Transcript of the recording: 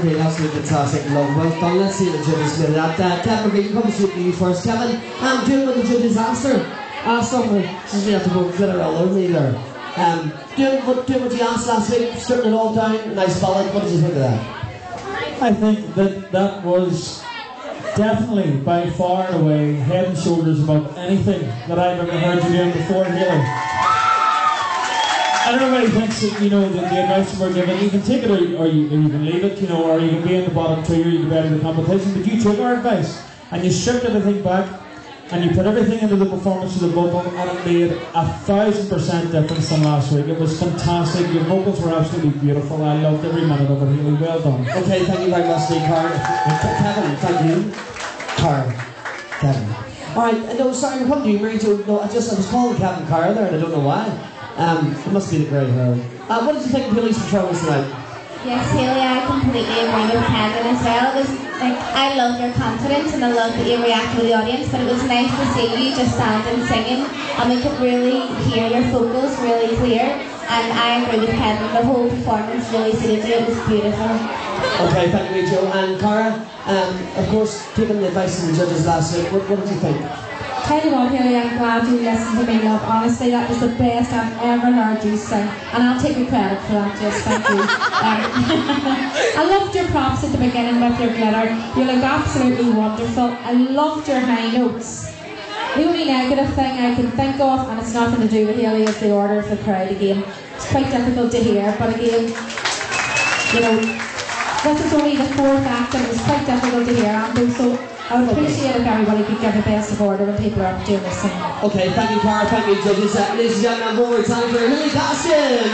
great, absolutely fantastic. Love, well done. Let's see the judges did that. Kevin McGee, come to you first. Kevin, doing what the judges asked her. She have to go fit her all over me there. Doing what you asked last week, stripping it all down, nice ballad. What did you think of that? I think that was definitely by far and away head and shoulders above anything that I've ever heard you doing before, Hayley. And everybody thinks that, you know, that the advice we're given, you can take it or you can leave it, you know, or you can be in the bottom two or you can be out of the competition, but you took our advice and you stripped everything back and you put everything into the performance of the vocal, and it made 1,000% difference than last week. It was fantastic. Your vocals were absolutely beautiful. I loved every minute of it. Really well done. Okay, thank you very much, Lee. Kevin, thank you. Kevin. Alright, no, sorry, I'm coming to you, Mary Jo. No, I was calling Kevin Carr there and I don't know why. It must be the grey hair. What did you think of Haley's performance tonight? Yes, Hayley, I completely agree with Kevin as well. It was like, I loved your confidence and I loved that you reacted to the audience, but it was nice to see you just standing singing and we could really hear your vocals really clear. And I agree with Kevin, the whole performance really suited you. It was beautiful. Okay, thank you, Joe. And Cara, of course, taking the advice of the judges last week, what did you think? Tell you what, Hayley, I'm glad you listened to me, love. Honestly, that was the best I've ever heard you sing. And I'll take the credit for that, just thank you. I loved your props at the beginning with your glitter. You look absolutely wonderful. I loved your high notes. The only negative thing I can think of, and it's nothing to do with Hayley, is the order of the crowd again. It's quite difficult to hear, but again, you know, this is only the fourth act and it was quite difficult to hear, Andrew, so I would appreciate if everybody could give the best of order when people are up doing this thing. Okay, thank you, Cara, thank you, judges. Ladies and gentlemen, one more time for Haley Caston.